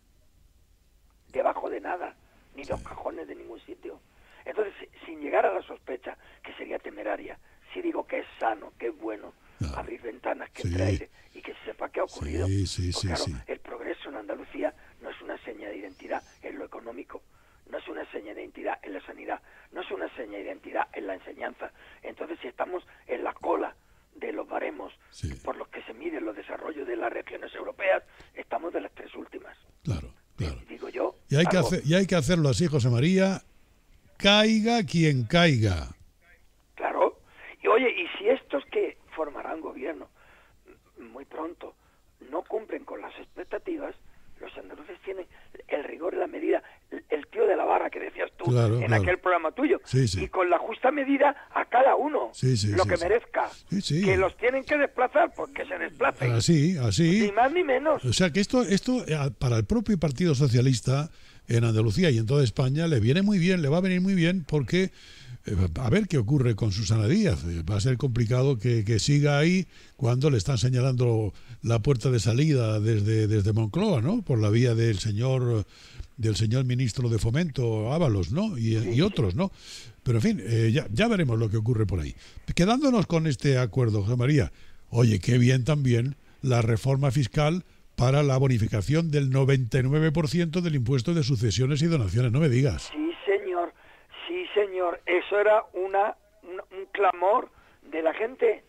debajo de nada, ni los cajones de ningún sitio. Entonces, sin llegar a la sospecha, que sería temeraria, si digo que es sano, que es bueno abrir ventanas, que entre aire y que se sepa qué ha ocurrido. Porque, claro, el progreso en Andalucía no es una seña de identidad en lo económico, no es una seña de identidad en la sanidad, no es una seña de identidad en la enseñanza. Entonces, si estamos en la cola de los baremos por los que se miden los desarrollos de las regiones europeas, estamos de las tres últimas. Claro. Digo yo. Y hay que hacerlo así, José María, caiga quien caiga. Claro. Y oye, y si estos que formarán gobierno muy pronto no cumplen con las expectativas, los andaluces tienen el rigor y la medida, el tío de la barra que decías tú en aquel programa tuyo, y con la justa medida a cada uno lo que merezca, que los tienen que desplazar, pues que se desplacen, así, ni más ni menos. O sea que esto para el propio Partido Socialista en Andalucía y en toda España le viene muy bien, le va a venir muy bien, porque a ver qué ocurre con Susana Díaz. Va a ser complicado que siga ahí cuando le están señalando la puerta de salida desde Moncloa, ¿no? Por la vía del señor ministro de Fomento, Ábalos, ¿no? Y otros, ¿no? Pero en fin, ya veremos lo que ocurre por ahí. Quedándonos con este acuerdo, José María, oye, qué bien también la reforma fiscal para la bonificación del 99% del impuesto de sucesiones y donaciones, no me digas. Sí, señor, eso era un clamor de la gente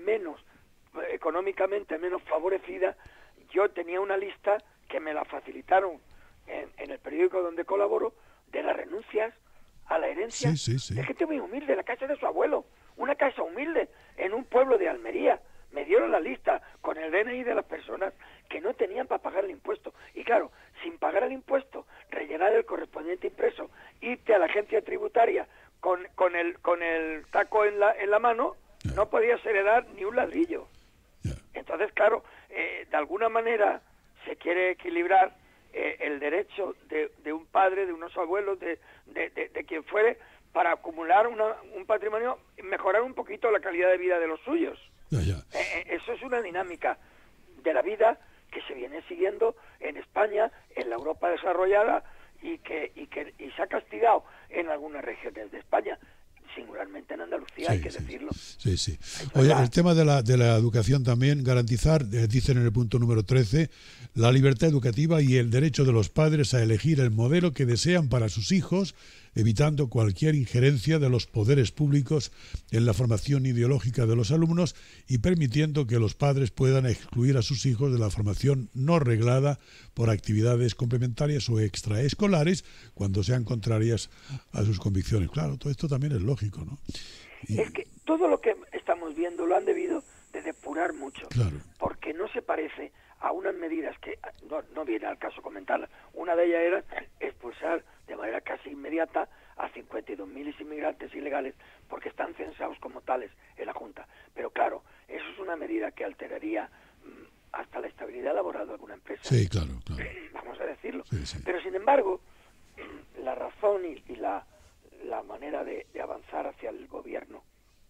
económicamente menos favorecida. Yo tenía una lista que me la facilitaron en el periódico donde colaboro, de las renuncias a la herencia de gente muy humilde, la casa de su abuelo, una casa humilde en un pueblo de Almería. Me dieron la lista con el DNI de las personas que no tenían para pagar el impuesto. Y claro, sin pagar el impuesto, rellenar el correspondiente impreso, irte a la agencia tributaria con el taco en la mano, no podías heredar ni un ladrillo. Entonces, claro, de alguna manera se quiere equilibrar el derecho de un padre, de unos abuelos, de quien fuere, para acumular un patrimonio y mejorar un poquito la calidad de vida de los suyos. Eso es una dinámica de la vida que se viene siguiendo en España, en la Europa desarrollada, y se ha castigado en algunas regiones de España, singularmente en Andalucía, hay que decirlo. Sí. Oye, el tema de la educación también, garantizar, dicen en el punto número 13, la libertad educativa y el derecho de los padres a elegir el modelo que desean para sus hijos, evitando cualquier injerencia de los poderes públicos en la formación ideológica de los alumnos y permitiendo que los padres puedan excluir a sus hijos de la formación no reglada por actividades complementarias o extraescolares cuando sean contrarias a sus convicciones. Claro, todo esto también es lógico, ¿no? Es que todo lo que estamos viendo lo han debido de depurar mucho, porque no se parece a unas medidas que no viene al caso comentarlas. Una de ellas era expulsar de manera casi inmediata a 52.000 inmigrantes ilegales porque están censados como tales en la Junta. Pero claro, eso es una medida que alteraría hasta la estabilidad laboral de alguna empresa. Sí, claro. Vamos a decirlo. Sí. Pero sin embargo, la razón y la manera de avanzar hacia el gobierno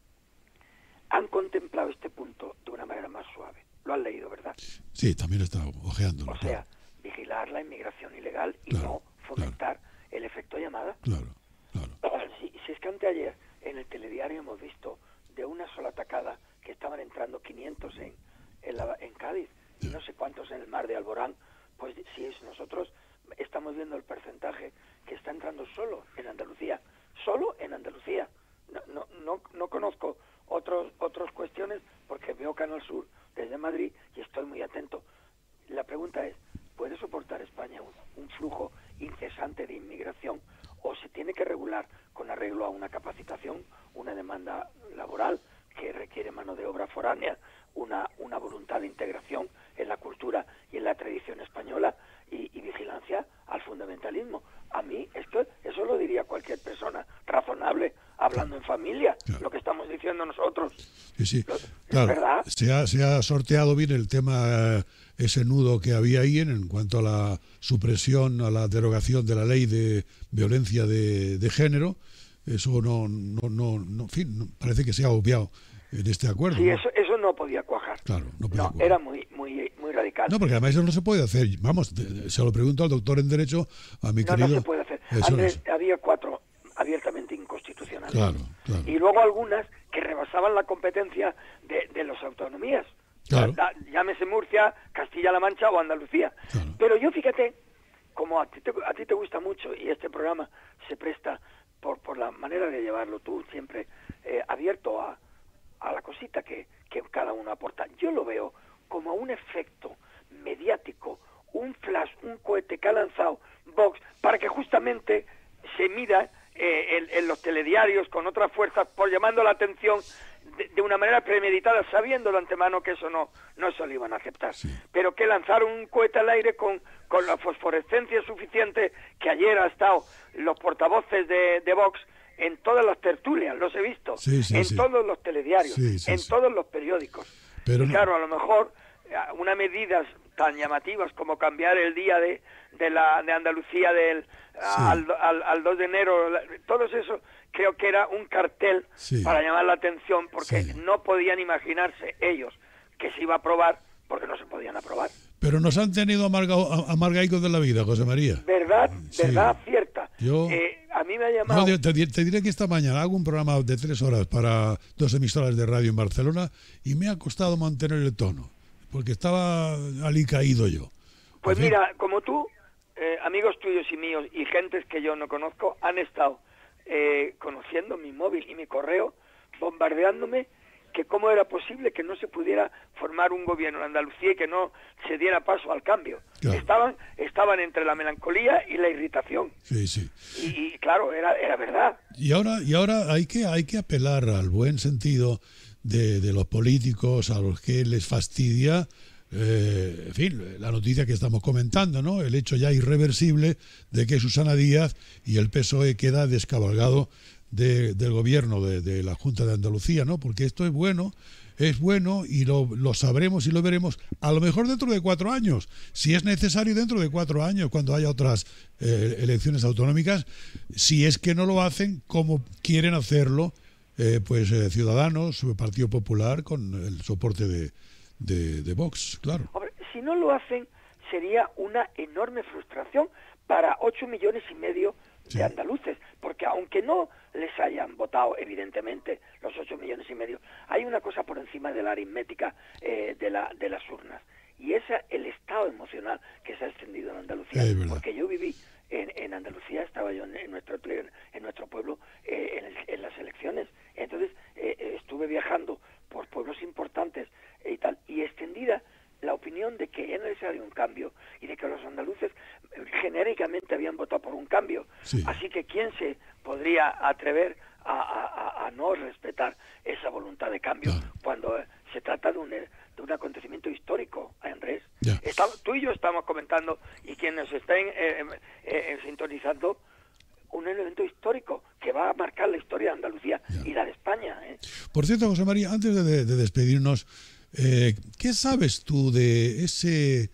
han contemplado este punto de una manera más suave. Lo han leído, ¿verdad? Sí, también he estado ojeándolo. O sea, vigilar la inmigración ilegal y no fomentar el efecto llamada. Claro. Si es que anteayer en el telediario hemos visto de una sola tacada que estaban entrando 500 en Cádiz y no sé cuántos en el mar de Alborán, pues si nosotros estamos viendo el porcentaje que está entrando solo en Andalucía. No conozco otras cuestiones porque veo Canal Sur desde Madrid y estoy muy atento. La pregunta es, ¿puede soportar España un flujo incesante de inmigración o se tiene que regular con arreglo a una capacitación, una demanda laboral que requiere mano de obra foránea, una voluntad de integración en la cultura y en la tradición española y vigilancia al fundamentalismo? A mí eso lo diría cualquier persona razonable hablando en familia, lo que estamos diciendo nosotros. Sí. Claro, ¿verdad? Se ha sorteado bien el tema, ese nudo que había ahí en cuanto a la supresión, a la derogación de la ley de violencia de género. Eso no, en fin, parece que se ha obviado en este acuerdo. Sí, ¿no? eso no podía cuajar. Claro, no podía cuajar. Era muy radical. No, porque además eso no se puede hacer. Vamos, se lo pregunto al doctor en Derecho, a mi querido... No se puede hacer. Eso Andrés, no. había 4 abiertamente inconstitucionales. Claro, claro. Y luego algunas que rebasaban la competencia de las autonomías. Claro. Llámese Murcia, Castilla-La Mancha o Andalucía. Claro. Pero yo, fíjate, como a ti te gusta mucho y este programa se presta por la manera de llevarlo tú siempre abierto a la cosita que cada uno aporta. Yo lo veo como un efecto mediático, un flash, un cohete que ha lanzado Vox para que justamente se mida en los telediarios con otras fuerzas por llamando la atención de una manera premeditada, sabiendo de antemano que eso no se lo iban a aceptar. Sí. Pero que lanzaron un cohete al aire con la fosforescencia suficiente, que ayer ha estado los portavoces de Vox en todas las tertulias, los he visto, en todos los telediarios, en todos los periódicos. Pero y claro, a lo mejor una medida tan llamativas como cambiar el día de Andalucía al 2 de enero, todo eso creo que era un cartel para llamar la atención, porque no podían imaginarse ellos que se iba a aprobar, porque no se podían aprobar. Pero nos han tenido amargaicos de la vida, José María. Verdad cierta. A mí me ha llamado... No, te diré que esta mañana hago un programa de 3 horas para 2 emisoras de radio en Barcelona y me ha costado mantener el tono, porque estaba alicaído yo. Pues mira, como tú, amigos tuyos y míos y gentes que yo no conozco han estado conociendo mi móvil y mi correo, bombardeándome que cómo era posible que no se pudiera formar un gobierno en Andalucía y que no se diera paso al cambio. Claro. Estaban entre la melancolía y la irritación. Sí. Y claro, era verdad. Y ahora hay que apelar al buen sentido de los políticos, a los que les fastidia, en fin, la noticia que estamos comentando, ¿no? El hecho ya irreversible de que Susana Díaz y el PSOE queda descabalgado del gobierno de la Junta de Andalucía, ¿no? Porque esto es bueno y lo sabremos y lo veremos a lo mejor dentro de 4 años, si es necesario dentro de 4 años, cuando haya otras elecciones autonómicas, si es que no lo hacen como quieren hacerlo Ciudadanos, Partido Popular, con el soporte de Vox, claro. Hombre, si no lo hacen, sería una enorme frustración para 8,5 millones de andaluces, porque aunque no les hayan votado evidentemente los 8,5 millones, hay una cosa por encima de la aritmética de las urnas, y es el estado emocional que se ha extendido en Andalucía, porque yo viví en Andalucía, estaba yo en nuestro pueblo en las elecciones, entonces estuve viajando por pueblos importantes y tal, y extendida la opinión de que era necesario un cambio y de que los andaluces genéricamente habían votado por un cambio. Sí. Así que ¿quién se podría atrever a no respetar esa voluntad de cambio cuando se trata de un acontecimiento histórico, Andrés? Tú y yo estamos comentando, y quienes estén sintonizando, un evento histórico que va a marcar la historia de Andalucía y la de España. Por cierto, José María, antes de despedirnos, ¿qué sabes tú de ese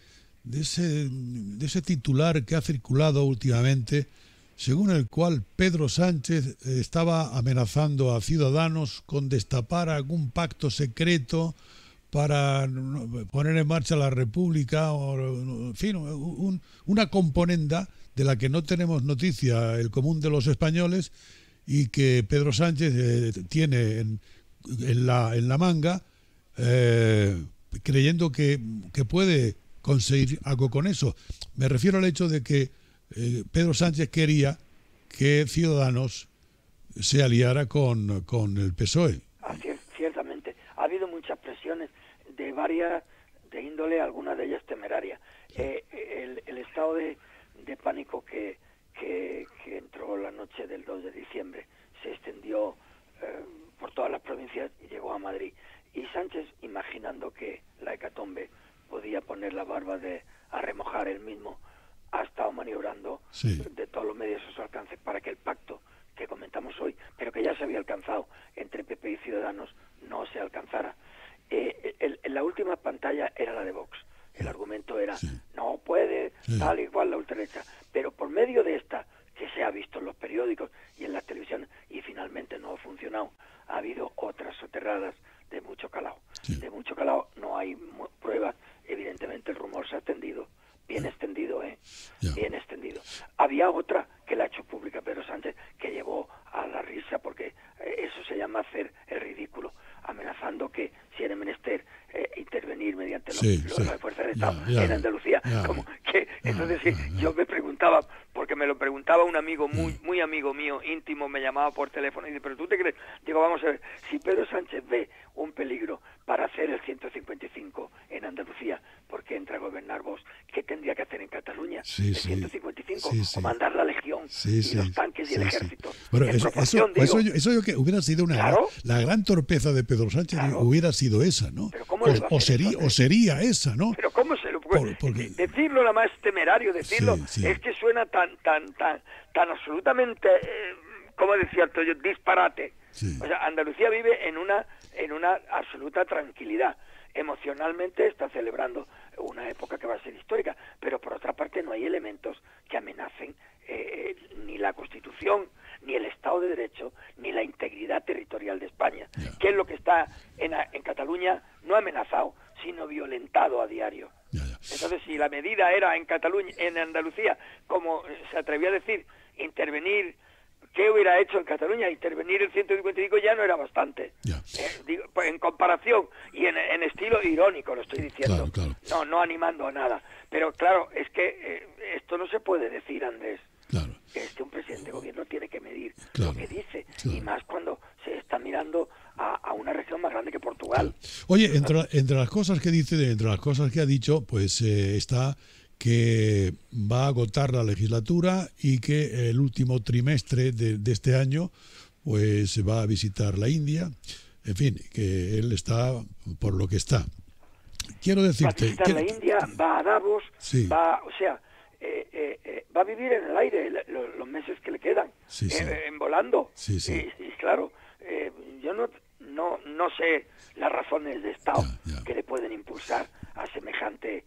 titular que ha circulado últimamente, según el cual Pedro Sánchez estaba amenazando a Ciudadanos con destapar algún pacto secreto para poner en marcha la República, o, en fin, una componenda de la que no tenemos noticia el común de los españoles y que Pedro Sánchez tiene en la manga, creyendo que puede conseguir algo con eso? Me refiero al hecho de que Pedro Sánchez quería que Ciudadanos se aliara con el PSOE. Ciertamente. Ha habido muchas presiones de varias de índole, algunas de ellas temerarias. El estado de pánico que entró la noche del 2 de diciembre se extendió por todas las provincias y llegó a Madrid. Y Sánchez, imaginando que la hecatombe podía poner la barba a remojar él mismo, ha estado maniobrando de todos los medios a su alcance para que el pacto que comentamos hoy, pero que ya se había alcanzado entre PP y Ciudadanos, no se alcanzara. La última pantalla era la de Vox. El argumento era, no puede, tal y cual la ultraderecha. Pero por medio de esta, que se ha visto en los periódicos y en las televisiones, y finalmente no ha funcionado, ha habido otras soterradas mucho calado. Sí. De mucho calado, no hay pruebas. Evidentemente el rumor se ha extendido, bien extendido, Ya. bien extendido. Había otra que la ha hecho pública Pedro Sánchez, que llevó a la risa, porque eso se llama hacer el ridículo, amenazando que si era menester intervenir mediante las fuerzas de Estado en Andalucía. Como que, entonces yo me preguntaba, porque me lo preguntaba un amigo muy amigo mío, íntimo, me llamaba por teléfono y dice, ¿pero tú te crees? Digo, vamos a ver, si Pedro Sánchez ve un peligro para hacer el 155 en Andalucía, ¿por qué entra a gobernar vos? ¿Qué tendría que hacer en Cataluña? ¿El 155? ¿O mandar la legión y los tanques y el ejército? Bueno, eso yo que hubiera sido la gran torpeza de Pedro Sánchez, hubiera sido esa, ¿no? O sería esa, ¿no? Pero ¿cómo se lo puede? Porque... Decirlo nada más temerario, decirlo, es que suena tan absolutamente, ¿cómo decía yo? Disparate. Sí. O sea, Andalucía vive en una absoluta tranquilidad. Emocionalmente está celebrando una época que va a ser histórica, pero por otra parte no hay elementos que amenacen ni la Constitución, ni el Estado de Derecho, ni la integridad territorial de España, que es lo que está en Cataluña no amenazado, sino violentado a diario. Entonces, si la medida era en Cataluña, en Andalucía, como se atrevía a decir, intervenir, ¿qué hubiera hecho en Cataluña? Intervenir el 155 ya no era bastante. Pues en comparación y en estilo irónico lo estoy diciendo. Claro. No animando a nada. Pero claro, es que esto no se puede decir, Andrés. Claro. Un presidente de gobierno tiene que medir lo que dice, y más cuando se está mirando a una región más grande que Portugal. Oye, entre las cosas que dice, entre las cosas que ha dicho, pues está que va a agotar la legislatura y que el último trimestre de este año pues se va a visitar la India. En fin, que él está por lo que está. Quiero decirte... Va a visitar la India, va a Davos, va a vivir en el aire los meses que le quedan, en volando. Y claro, yo no sé las razones de Estado que le pueden impulsar a semejante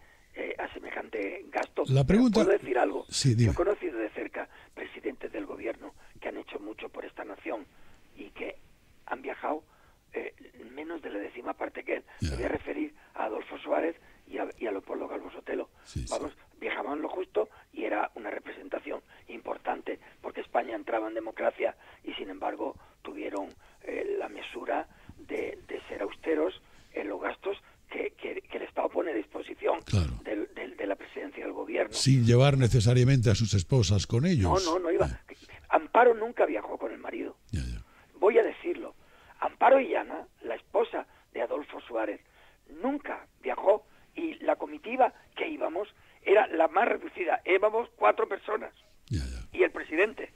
gasto. La pregunta... ¿Puedo decir algo? Dime. Yo he conocido de cerca presidentes del gobierno que han hecho mucho por esta nación y que han viajado menos de la décima parte que él. Me voy a referir a Adolfo Suárez y a Leopoldo Calvo Sotelo. Viajaban lo justo y era una representación importante porque España entraba en democracia y sin embargo tuvieron la mesura de ser austeros en los gastos que el Estado pone a disposición de la presidencia del gobierno. Sin llevar necesariamente a sus esposas con ellos. No iba. Amparo nunca viajó con el marido. Voy a decirlo. Amparo Illana, la esposa de Adolfo Suárez, nunca viajó y la comitiva que íbamos era la más reducida. Íbamos 4 personas y el presidente.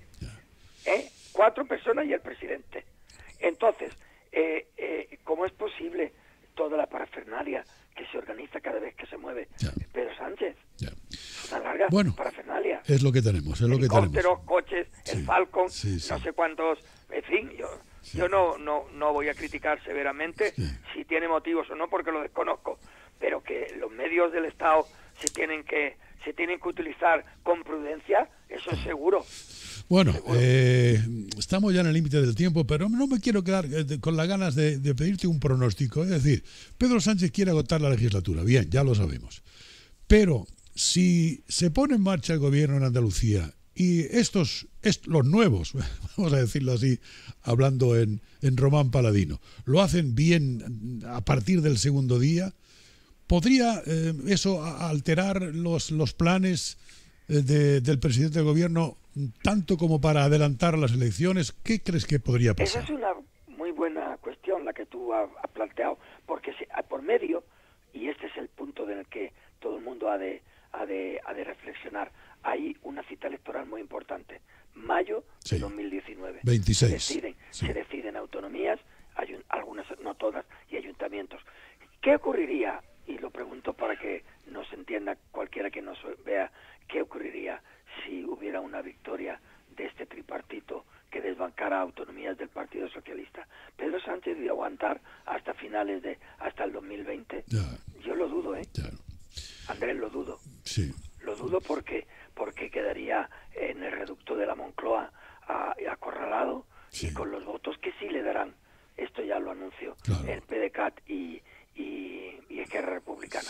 4 personas y el presidente. Entonces, ¿cómo es posible toda la parafernalia que se organiza cada vez que se mueve Pedro Sánchez? Una larga parafernalia. Es lo que tenemos, Helicópteros, coches, el Falcon, no sé cuántos, en fin, yo no voy a criticar severamente si tiene motivos o no, porque lo desconozco, pero que los medios del Estado se tienen que utilizar con prudencia, eso es seguro. Bueno, estamos ya en el límite del tiempo, pero no me quiero quedar con las ganas de pedirte un pronóstico. Es decir, Pedro Sánchez quiere agotar la legislatura, bien, ya lo sabemos. Pero si se pone en marcha el gobierno en Andalucía y los nuevos, vamos a decirlo así, hablando en román paladino, lo hacen bien a partir del segundo día, ¿podría eso alterar los planes del presidente del gobierno tanto como para adelantar las elecciones? ¿Qué crees que podría pasar? Esa es una muy buena cuestión la que tú has planteado, porque por medio, y este es el punto en el que todo el mundo ha de reflexionar, hay una cita electoral muy importante, mayo de 2019. 26. Se deciden autonomías, algunas, no todas, y ayuntamientos. ¿Qué ocurriría? Y lo pregunto para que nos entienda cualquiera que nos vea, ¿qué ocurriría si hubiera una victoria de este tripartito que desbancara autonomías del Partido Socialista? ¿Pedro Sánchez iba a aguantar hasta hasta el 2020? Yo lo dudo, Andrés, lo dudo. Lo dudo porque quedaría en el reducto de la Moncloa acorralado y con los votos que sí le darán. Esto ya lo anunció el PDeCAT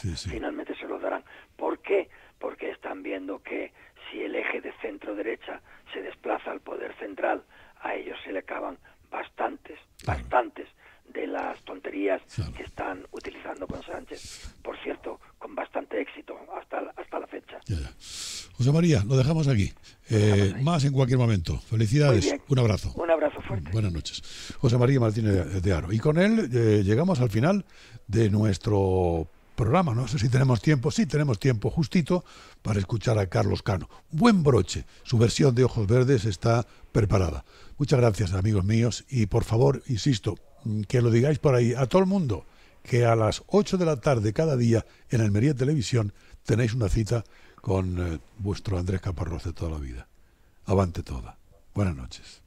finalmente se los darán. ¿Por qué? Porque están viendo que si el eje de centro-derecha se desplaza al poder central, a ellos se le acaban bastantes de las tonterías que están utilizando con Sánchez. Por cierto, con bastante éxito hasta la fecha. Ya. José María, lo dejamos aquí. Más en cualquier momento. Felicidades. Un abrazo. Un abrazo fuerte. Buenas noches. José María Martínez de Haro. Y con él llegamos al final de nuestro programa. No sé si tenemos tiempo. Sí, tenemos tiempo justito para escuchar a Carlos Cano. Buen broche. Su versión de Ojos Verdes está preparada. Muchas gracias, amigos míos. Y por favor, insisto, que lo digáis por ahí a todo el mundo, que a las 8 de la tarde cada día en Almería Televisión tenéis una cita con vuestro Andrés Caparrós de toda la vida. Avante toda. Buenas noches.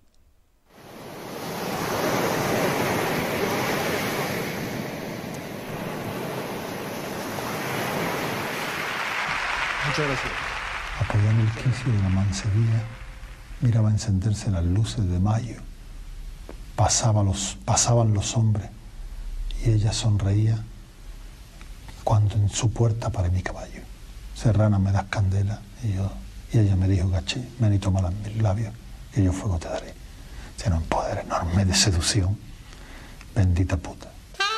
Muchas gracias. Apoyado en el quicio de la mansevilla, miraba encenderse las luces de mayo. Pasaban los hombres y ella sonreía cuando en su puerta paré mi caballo. Serrana, me das candela, y ella me dijo, gaché, ven y toma mis labios, que yo fuego te daré. Tiene un poder enorme de seducción, bendita puta.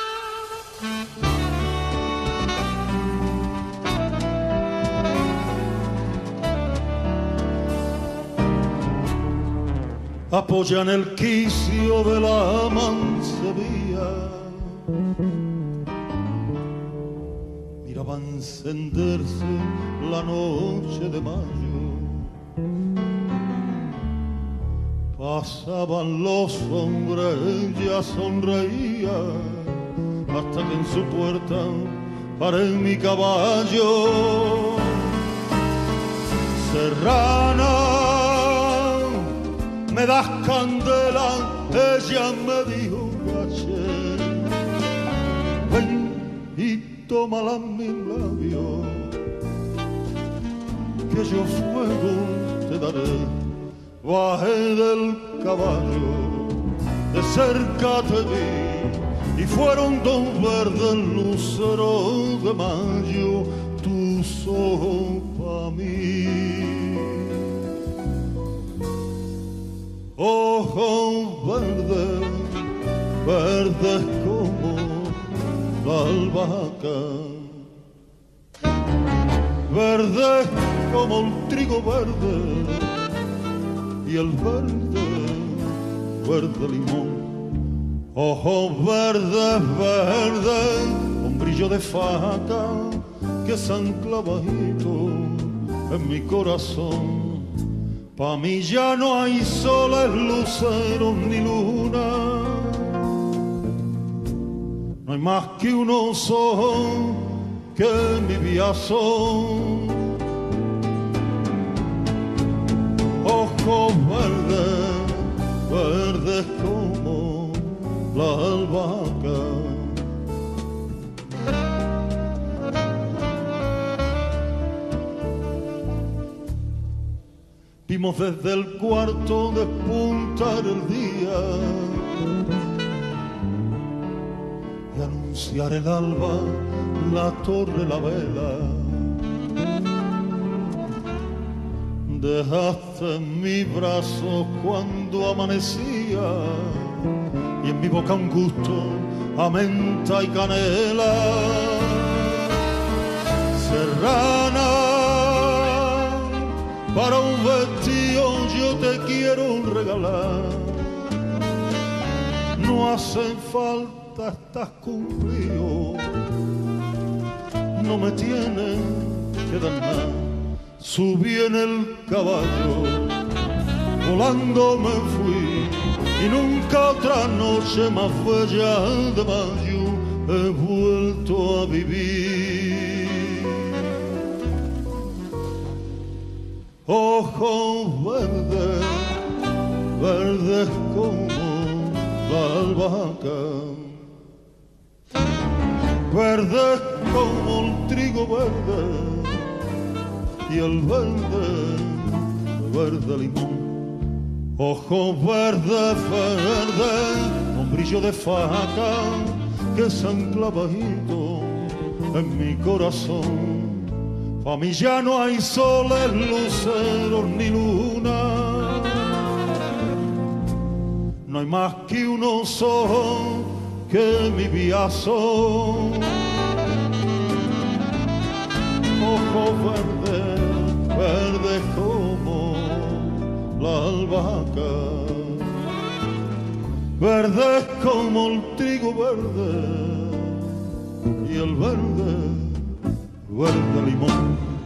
Apoyan el quicio de la mansevilla, miraba encenderse la noche de mayo. Pasaban los hombres, ella sonreía, hasta que en su puerta paré mi caballo. Serrana, me das candela, ella me dijo, gaché, ven y tómala en mis labios, que yo fuego te daré. Bajé del caballo, de cerca te vi, y fueron dos verdes luceros de mayo, tus ojos pa' mí. Ojos verdes, verdes como la albahaca, verdes como el trigo verde, y el verde, verde limón. Ojos verdes, verdes, con brillo de faca, que se ancla bajito en mi corazón. Pa' mí ya no hay soles, luceros ni luna, no hay más que unos ojos que mi vida son. Ojos verdes, verdes como la albahaca. Vimos desde el cuarto despuntar el día y anunciar el alba, la torre, la vela. Dejaste en mi brazo cuando amanecía y en mi boca un gusto a menta y canela. Serrana, para un vestido yo te quiero regalar. No hace falta, estás cumplido, no me tienes que dar nada. Subí en el caballo, volando me fui, y nunca otra noche más bella de mayo he vuelto a vivir. Ojos verdes, verdes como la albahaca, verdes como el trigo verde, y el verde, verde limón. Ojos verdes, verdes, con brillo de faca, que se ancla bajito en mi corazón. Pa' mí ya no hay soles, luceros ni luna, no hay más que unos ojos que mi vida son. Ojos verdes, verdes como la albahaca, verdes como el trigo verde y el verde, verde limón.